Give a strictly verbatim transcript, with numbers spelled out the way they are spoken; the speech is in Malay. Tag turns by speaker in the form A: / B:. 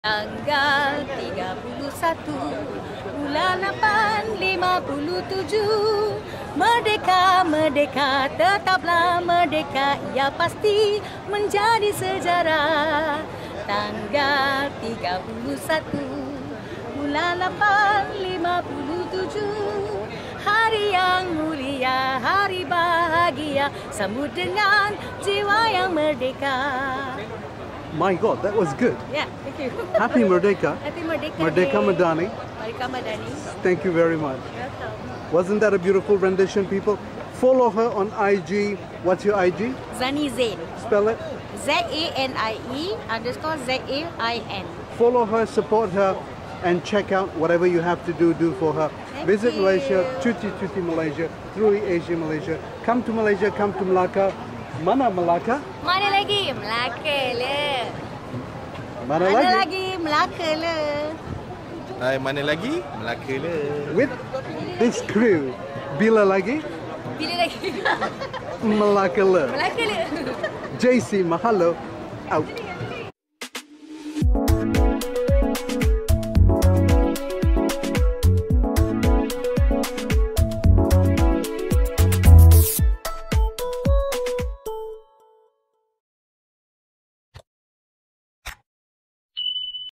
A: Tanggal tiga puluh satu bulan lapan lima puluh tujuh, Merdeka, Merdeka, tetaplah Merdeka, ia pasti menjadi sejarah. Tanggal tiga puluh satu bulan lapan lima puluh tujuh, hari yang mulia, hari bahagia, sambut dengan jiwa yang merdeka.
B: My God, that was good.
A: Yeah, thank you.
B: Happy Merdeka.
A: Happy Merdeka
B: Merdeka
A: Day.
B: Madani.
A: Merdeka Madani.
B: Thank you very much.
A: Welcome.
B: Wasn't that a beautiful rendition, people? Follow her on I G. What's your I G?
A: Zani Zain.
B: Spell it.
A: Z A N I E underscore Z A I N.
B: Follow her, support her, and check out whatever you have to do, do for her.
A: Thank
B: Visit
A: you.
B: Malaysia, Cuti Cuti Malaysia, through Asia Malaysia. Come to Malaysia, come to Malacca. Mana Malacca?
A: Mana lagi? Melaka le.
B: Mana,
A: Mana
B: lagi?
A: lagi? Melaka le.
C: Hai, mana lagi? Melaka le.
B: With this crew. Bila lagi?
A: Bila lagi?
B: Malacca le.
A: Melaka le.
B: J C Mahalo out.